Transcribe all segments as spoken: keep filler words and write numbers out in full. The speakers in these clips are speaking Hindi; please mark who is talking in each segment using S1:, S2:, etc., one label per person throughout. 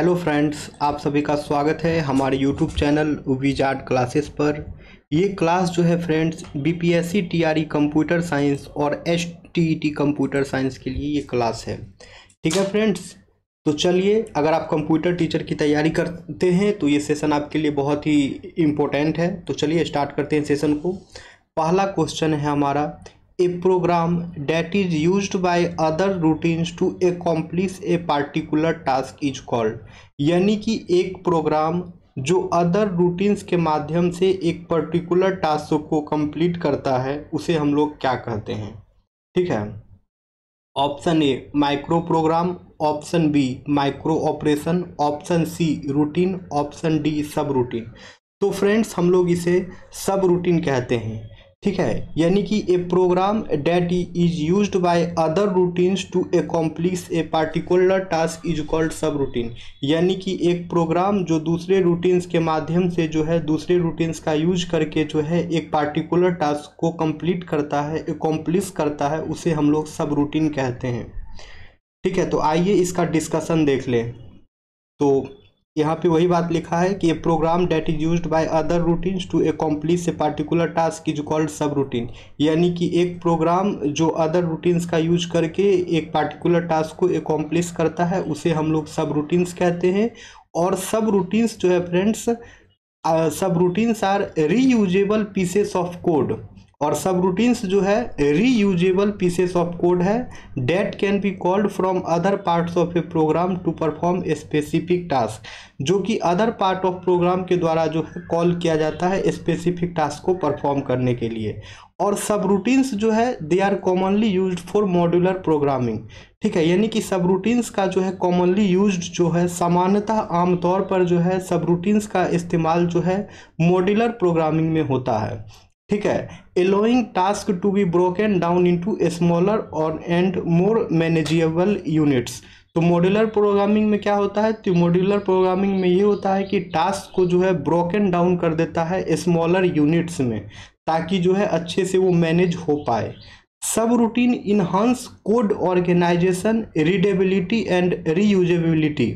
S1: हेलो फ्रेंड्स, आप सभी का स्वागत है हमारे यूट्यूब चैनल विजार्ड क्लासेस पर। ये क्लास जो है friends BPSC TRE computer science और एसटीईटी कंप्यूटर साइंस के लिए ये क्लास है। ठीक है फ्रेंड्स, तो चलिए, अगर आप कंप्यूटर टीचर की तैयारी करते हैं तो ये सेशन आपके लिए बहुत ही इम्पोर्टेंट है। तो चलिए स्टार्ट करते हैं सेशन को। पहला क्वेश्चन है हमारा, a program that is used by other routines to accomplish a particular task is called। यानी कि एक प्रोग्राम जो अदर रूटीन्स के माध्यम से एक पर्टिकुलर टास्क को कंप्लीट करता है उसे हम लोग क्या कहते हैं। ठीक है, option A micro program, option B micro operation, option C routine, option D subroutine. तो फ्रेंड्स हम लोग इसे सब रूटीन कहते हैं। ठीक है, यानी कि a program that is used by other routines to accomplish a particular task is called subroutine. यानी कि एक प्रोग्राम जो दूसरे रूटीन्स के माध्यम से जो है दूसरे रूटीन्स का यूज करके जो है एक पार्टिकुलर टास्क को कंप्लीट करता है, अकॉम्प्लिश करता है, उसे हम लोग सब रूटीन कहते हैं। ठीक है, तो आइए इसका डिस्कशन देख लें। तो यहाँ पे वही बात लिखा है कि a program that is used by other routines to accomplish a particular task is called subroutine. यानी कि एक प्रोग्राम जो अदर रूटीन्स का यूज करके एक पार्टिकुलर टास्क को अकॉम्प्लिश करता है उसे हम लोग सब रूटीन्स कहते हैं। और सब रूटीन्स जो है friends, subroutines are reusable pieces of code. और सब रूटीन्स जो है रीयूजेबल पीसेस ऑफ कोड है that can be called from other parts of a program to perform a specific task, जो कि अदर पार्ट ऑफ प्रोग्राम के द्वारा जो है कॉल किया जाता है स्पेसिफिक टास्क को परफॉर्म करने के लिए। और सब रूटीन्स जो है they are commonly used for modular programming. ठीक है, यानी कि सब रूटीन्स का जो है कॉमनली यूज्ड जो है सामान्यतः आमतौर पर जो है सब रूटीन्स का इस्तेमाल जो है मॉड्यूलर प्रोग्रामिंग में होता है। ठीक है, allowing task to be broken down into smaller और and more manageable units। तो मॉड्यूलर प्रोग्रामिंग में क्या होता है, तो मॉड्यूलर प्रोग्रामिंग में ये होता है कि टास्क को जो है ब्रोकन डाउन कर देता है स्मॉलर यूनिट्स में, ताकि जो है अच्छे से वो मैनेज हो पाए। Subroutine enhance code organisation, readability and reusability.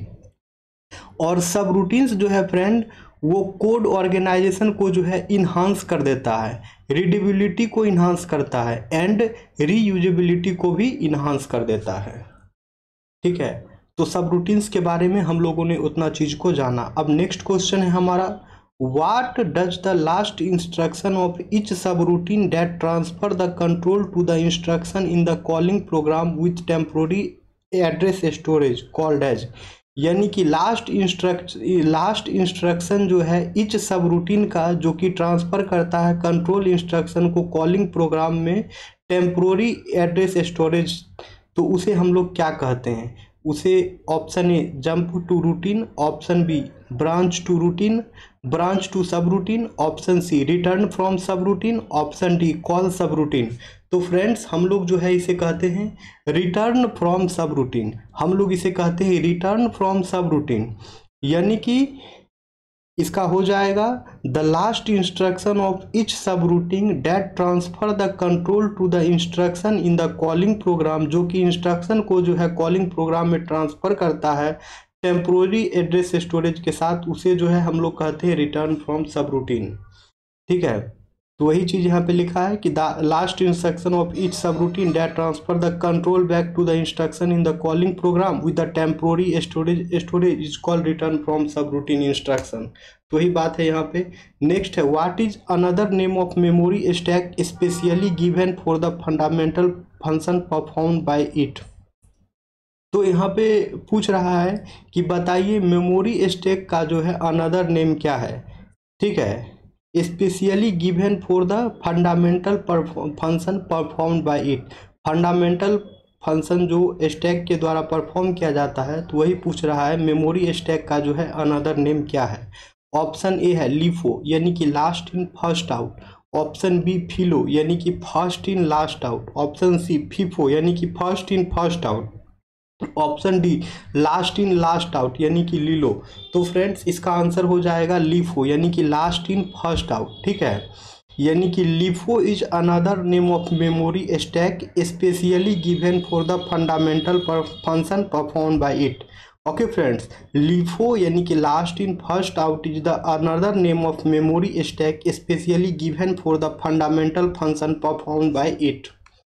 S1: और सब रूटीन्स जो है फ्रेंड वो कोड ऑर्गेनाइजेशन को जो है इन्हांस कर देता है, रीडेबिलिटी को इन्हांस करता है एंड रीयूजेबिलिटी को भी इन्हांस कर देता है। ठीक है, तो सब रूटीन्स के बारे में हम लोगों ने उतना चीज़ को जाना। अब नेक्स्ट क्वेश्चन है हमारा, what does the last instruction of each subroutine that transfer the control to the instruction in the calling program with temporary address storage called as. यानी कि लास्ट इंस्ट्रक्श लास्ट इंस्ट्रक्शन जो है इच सब रूटीन का जो कि ट्रांसफ़र करता है कंट्रोल इंस्ट्रक्शन को कॉलिंग प्रोग्राम में टेम्पोररी एड्रेस स्टोरेज, तो उसे हम लोग क्या कहते हैं। उसे option A jump to routine, option B branch to routine, branch to subroutine, option C return from subroutine, option D call subroutine. तो फ्रेंड्स हम लोग जो है इसे कहते हैं रिटर्न फ्रॉम सब रूटीन। हम लोग इसे कहते हैं रिटर्न फ्रॉम सब रूटीन। यानी कि इसका हो जाएगा the last instruction of each subroutine that transfer the control to the instruction in the calling program, जो कि इंस्ट्रक्शन को जो है कॉलिंग प्रोग्राम में ट्रांसफ़र करता है टेम्पोररी एड्रेस स्टोरेज के साथ, उसे जो है हम लोग कहते हैं रिटर्न फ्रॉम सब रूटीन। ठीक है, तो वही चीज़ यहाँ पे लिखा है कि the last instruction of each subroutine that transfer the control back to the instruction in the calling program with the temporary storage storage is called return from subroutine instruction. तो वही बात है यहाँ पे। नेक्स्ट है, what is another name of memory stack specially given for the fundamental function perform by it. तो यहाँ पे पूछ रहा है कि बताइए मेमोरी स्टैक का जो है अनदर नेम क्या है। ठीक है, specially given for the fundamental function perform by it. Fundamental function जो स्टैक के द्वारा परफॉर्म किया जाता है, तो वही पूछ रहा है मेमोरी स्टैक का जो है अनदर नेम क्या है। ऑप्शन ए है लीफो, यानी कि last in first out. Option B FILO, यानी कि first in last out. Option C FIFO, यानी कि first in first out. Option D last in last out, यानी कि लीलो। तो फ्रेंड्स इसका आंसर हो जाएगा लीफो, यानी कि लास्ट इन फर्स्ट आउट। ठीक है, यानी कि LIFO is another name of memory stack specially given for the fundamental function perform by it. Okay friends, LIFO यानी कि last in first out is the another name of memory stack specially given for the fundamental function perform by it.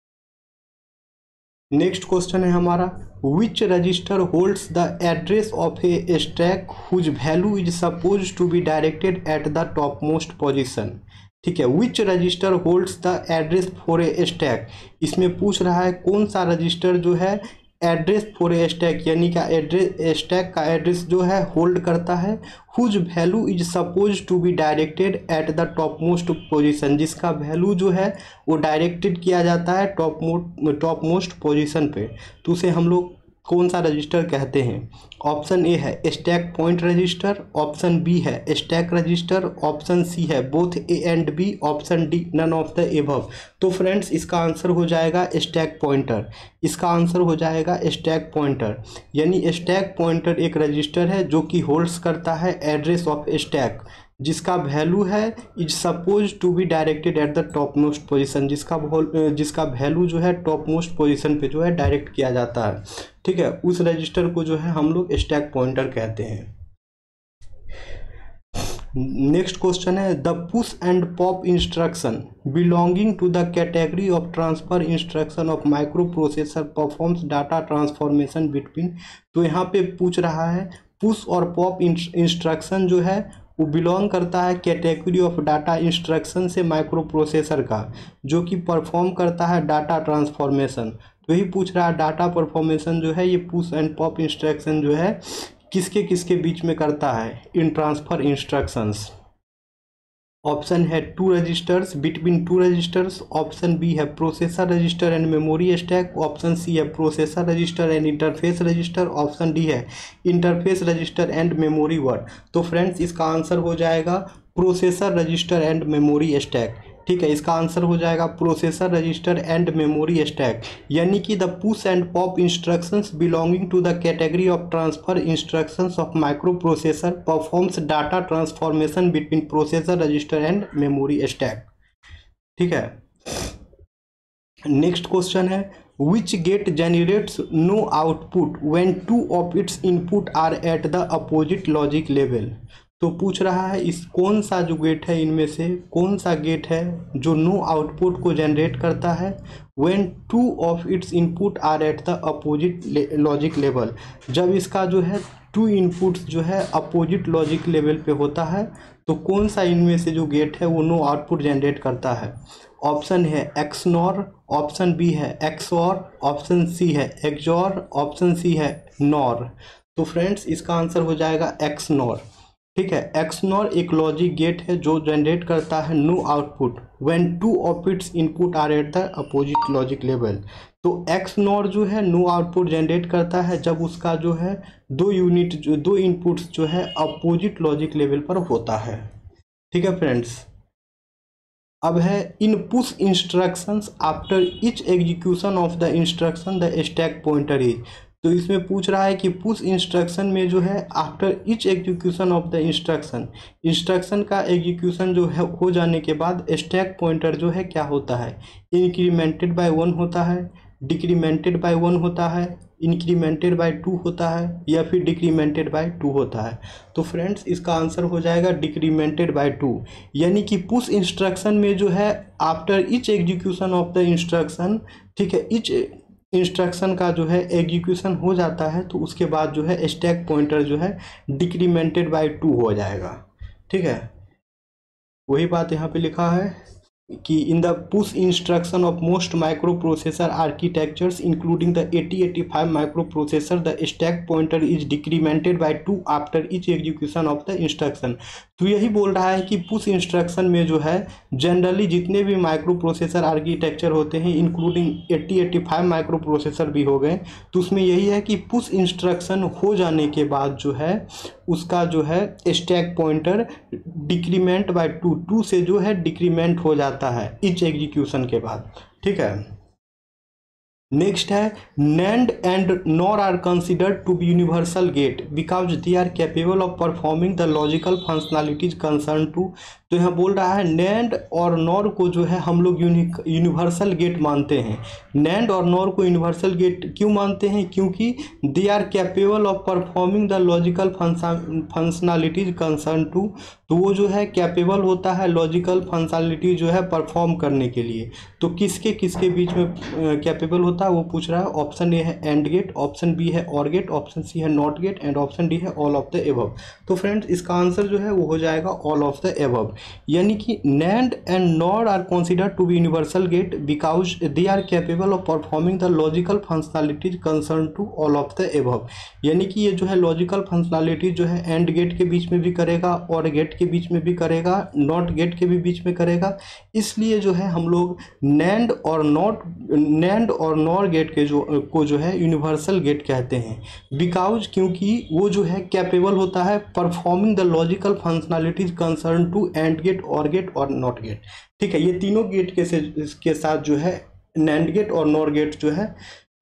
S1: Next question है हमारा, which register holds the address of a stack whose value is suppose to be directed at the top most position. ठीक है, which register holds the address for a stack, इसमें पूछ रहा है कौन सा रजिस्टर जो है एड्रेस फॉर ए स्टैक यानी का एड्रेस स्टैक का एड्रेस जो है होल्ड करता है, whose value is suppose to be directed at the top most position, जिसका वैल्यू जो है वो डायरेक्टेड किया जाता है टॉप मो टॉप मोस्ट पोजिशन पे, तो उसे हम लोग कौन सा रजिस्टर कहते हैं। ऑप्शन ए है stack point register, option B है स्टैक रजिस्टर, ऑप्शन सी है both A and B, option D none of the above. तो फ्रेंड्स इसका आंसर हो जाएगा स्टैक पॉइंटर, इसका आंसर हो जाएगा स्टैक पॉइंटर, यानी स्टैक पॉइंटर एक रजिस्टर है जो कि होल्ड्स करता है एड्रेस ऑफ स्टैक, जिसका वैल्यू है is suppose to be directed at the top most position, जिसका जिसका वैल्यू जो है टॉप मोस्ट पोजीशन पे जो है डायरेक्ट किया जाता है। ठीक है, उस रजिस्टर को जो है हम लोग स्टैक पॉइंटर कहते हैं। नेक्स्ट क्वेश्चन है, the push and pop instruction belonging to the category of transfer instruction of micro processor performs data transformation between. तो यहाँ पे पूछ रहा है पुश और पॉप इंस्ट्रक्शन जो है वो बिलोंग करता है कैटेगरी ऑफ डाटा इंस्ट्रक्शन से माइक्रो प्रोसेसर का, जो कि परफॉर्म करता है डाटा ट्रांसफॉर्मेशन। तो यही पूछ रहा है डाटा परफॉर्मेशन जो है ये पुश एंड पॉप इंस्ट्रक्शन जो है किसके किसके बीच में करता है इन ट्रांसफर इंस्ट्रक्शंस। ऑप्शन है two registers, between two registers, option B है processor register and memory stack, option C है processor register and interface register, option D है interface register and memory word. तो फ्रेंड्स इसका आंसर हो जाएगा processor register and memory stack. ठीक है, इसका आंसर हो जाएगा processor register and memory stack, यानी कि the push and pop instructions belonging to the category of transfer instructions of micro processor performs data transformation between processor register and memory stack. ठीक है, नेक्स्ट क्वेश्चन है, which gate generates no output when two of its input are at the opposite logic level. तो पूछ रहा है इस कौन सा जो गेट है इनमें से कौन सा गेट है जो नो आउटपुट को जनरेट करता है when two of its input are at the opposite logic level, जब इसका जो है टू इनपुट्स जो है अपोजिट लॉजिक लेवल पे होता है, तो कौन सा इनमें से जो गेट है वो नो आउटपुट जनरेट करता है। ऑप्शन है एक्सनॉर, ऑप्शन बी है एक्सऑर, ऑप्शन सी है एक्सऑर, ऑप्शन सी है नॉर। तो फ्रेंड्स इसका आंसर हो जाएगा एक्सनॉर। ठीक है, एक्सनॉर एक लॉजिक गेट है जो जनरेट करता है no output when two of its input are at the opposite logic level. तो एक्सनॉर जो है नो आउटपुट जनरेट करता है जब उसका जो है दो यूनिट जो दो इनपुट्स जो है अपोजिट लॉजिक लेवल पर होता है। ठीक है फ्रेंड्स, अब है in push instructions after each execution of the instruction the stack pointer is. तो इसमें पूछ रहा है कि पुश इंस्ट्रक्शन में जो है after each execution of the instruction, instruction का एग्जीक्यूशन जो है हो जाने के बाद स्टैक पॉइंटर जो है क्या होता है, इंक्रीमेंटेड बाय वन होता है, डिक्रीमेंटेड बाय वन होता है, इंक्रीमेंटेड बाय टू होता है या फिर डिक्रीमेंटेड बाय टू होता है। तो फ्रेंड्स इसका आंसर हो जाएगा डिक्रीमेंटेड बाय टू, यानी कि पुश इंस्ट्रक्शन में जो है after each execution of the instruction, ठीक है, ईच इंस्ट्रक्शन का जो है एग्जीक्यूशन हो जाता है तो उसके बाद जो है स्टैक पॉइंटर जो है डिक्रीमेंटेड बाय टू हो जाएगा। ठीक है, वही बात यहाँ पे लिखा है कि in the push instruction of most micro processor architectures including the eighty eighty five micro processor the stack pointer is decremented by two after each execution of the instruction. तो यही बोल रहा है कि पुश इंस्ट्रक्शन में जो है जनरली जितने भी माइक्रो प्रोसेसर आर्किटेक्चर होते हैं including eighty eighty five micro processor भी हो गए, तो उसमें यही है कि पुश इंस्ट्रक्शन हो जाने के बाद जो है उसका जो है stack pointer decrement by two two से जो है डिक्रीमेंट हो जाता है ईच एग्जीक्यूशन के बाद। ठीक है, नेक्स्ट है NAND and NOR are considered to be universal gate because they are capable of performing the logical functionalities concern to. तो यहाँ बोल रहा है नैंड और नॉर को जो है हम लोग यूनिवर्सल गेट मानते हैं। नैंड और नॉर को यूनिवर्सल गेट क्यों मानते हैं? क्योंकि they are capable of performing the logical functionalities concern to. तो वो जो है कैपेबल होता है लॉजिकल फंक्शनैलिटी जो है परफॉर्म करने के लिए। तो किसके किसके बीच में कैपेबल होता है वो पूछ रहा है। ऑप्शन ए है एंड गेट, ऑप्शन बी है और गेट, ऑप्शन सी है NOT gate and option D है ऑल ऑफ द एबव। तो फ्रेंड्स इसका आंसर जो है वो हो जाएगा ऑल ऑफ द एबव। यानी कि NAND and NOR are considered to be universal gate because they are capable of performing the logical functionalities concern to all of the above. यानी कि ये जो है लॉजिकल फंक्शनैलिटी जो है एंड गेट के बीच में भी करेगा और गेट के बीच में भी करेगा, नॉट गेट के भी बीच में करेगा। इसलिए जो है हम लोग नैंड और नॉट नैंड और नॉर गेट के जो को जो है यूनिवर्सल गेट कहते हैं। बिकॉज क्योंकि वो जो है कैपेबल होता है performing the logical functionalities concern to AND gate, OR gate और नॉट गेट। ठीक है, ये तीनों गेट के से के साथ जो है नैंड गेट और नॉर गेट जो है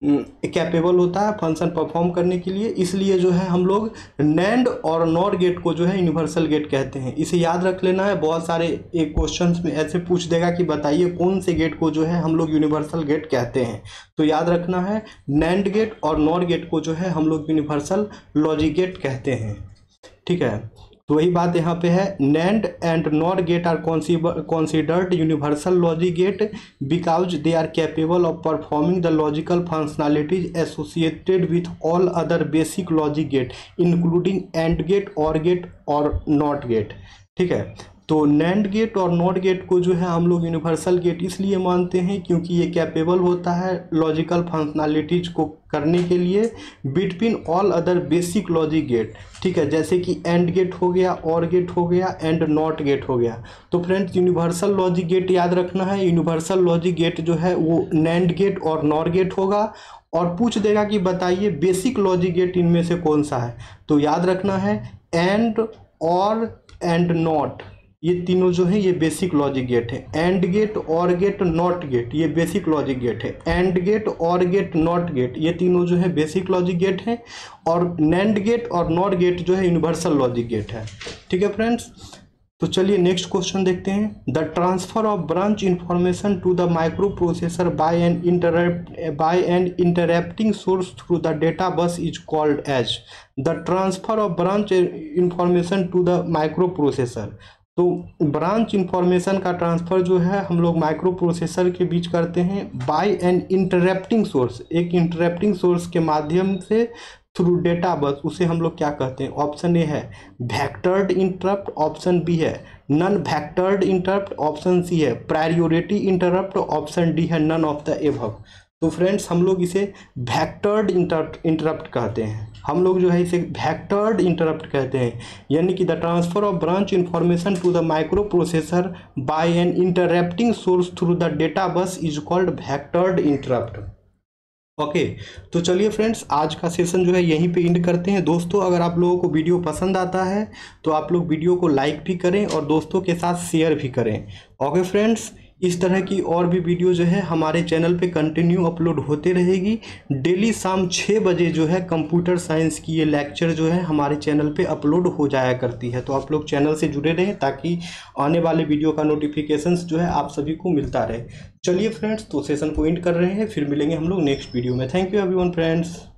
S1: कैपेबल होता है फंक्शन परफॉर्म करने के लिए। इसलिए जो है हम लोग नैंड और नॉर गेट को जो है यूनिवर्सल गेट कहते हैं। इसे याद रख लेना है। बहुत सारे एक क्वेश्चंस में ऐसे पूछ देगा कि बताइए कौन से गेट को जो है हम लोग यूनिवर्सल गेट कहते हैं। तो याद रखना है नैंड गेट और नॉर गेट को जो है हम लोग यूनिवर्सल लॉजिक गेट कहते हैं। ठीक है, तो वही बात यहाँ पे है। NAND and NOR gate are considered universal logic gate because they are capable of performing the logical functionalities associated with all other basic logic gate including AND gate, OR gate और नॉट गेट। ठीक है, तो नैंड गेट और नॉट गेट को जो है हम लोग यूनिवर्सल गेट इसलिए मानते हैं क्योंकि ये कैपेबल होता है लॉजिकल फंक्शनैलिटीज को करने के लिए between all other basic logic gate. ठीक है, जैसे कि एंड गेट हो गया, और गेट हो गया एंड नॉट गेट हो गया। तो फ्रेंड्स यूनिवर्सल लॉजिक गेट याद रखना है। यूनिवर्सल लॉजिक गेट जो है वो नैंड गेट और नॉर गेट होगा और पूछ देगा कि बताइए बेसिक लॉजिक गेट इनमें से कौन सा है। तो याद रखना है एंड, और एंड नॉट, ये तीनों जो है ये बेसिक लॉजिक गेट है। AND gate, OR gate, NOT gate ये बेसिक लॉजिक गेट है। AND gate, OR gate, NOT gate ये तीनों जो है बेसिक लॉजिक गेट है। और नैंड गेट और नॉट गेट जो है यूनिवर्सल लॉजिक गेट है। ठीक है फ्रेंड्स, तो चलिए नेक्स्ट क्वेश्चन देखते हैं। The transfer of branch information to the micro processor by an interrupt by an interrupting source through the data bus is called as. The transfer of branch information to the micro processor. तो ब्रांच इंफॉर्मेशन का ट्रांसफ़र जो है हम लोग माइक्रो प्रोसेसर के बीच करते हैं बाय एन इंटरप्टिंग सोर्स, एक इंटरप्टिंग सोर्स के माध्यम से थ्रू डेटा बस। उसे हम लोग क्या कहते हैं? ऑप्शन ए है वेक्टर्ड इंटरप्ट, ऑप्शन बी है non vectored interrupt, option C है प्रायोरिटी इंटरप्ट, ऑप्शन डी है नन ऑफ द एबव। तो फ्रेंड्स हम लोग इसे वेक्टर्ड इंटरप्ट इंटरप्ट कहते हैं। हम लोग जो है इसे वेक्टर्ड इंटरप्ट कहते हैं। यानी कि the transfer of branch information to the micro processor by an interrupting source through the data bus is called vectored interrupt. Okay, तो चलिए फ्रेंड्स आज का सेशन जो है यहीं पे एंड करते हैं। दोस्तों अगर आप लोगों को वीडियो पसंद आता है तो आप लोग वीडियो को लाइक भी करें और दोस्तों के साथ शेयर भी करें। ओके फ्रेंड्स, इस तरह की और भी वीडियो जो है हमारे चैनल पे कंटिन्यू अपलोड होते रहेगी। डेली शाम छः बजे जो है कंप्यूटर साइंस की ये लेक्चर जो है हमारे चैनल पे अपलोड हो जाया करती है। तो आप लोग चैनल से जुड़े रहें ताकि आने वाले वीडियो का नोटिफिकेशंस जो है आप सभी को मिलता रहे। चलिए फ्रेंड्स, तो सेशन को एंड कर रहे हैं, फिर मिलेंगे हम लोग नेक्स्ट वीडियो में। Thank you everyone friends.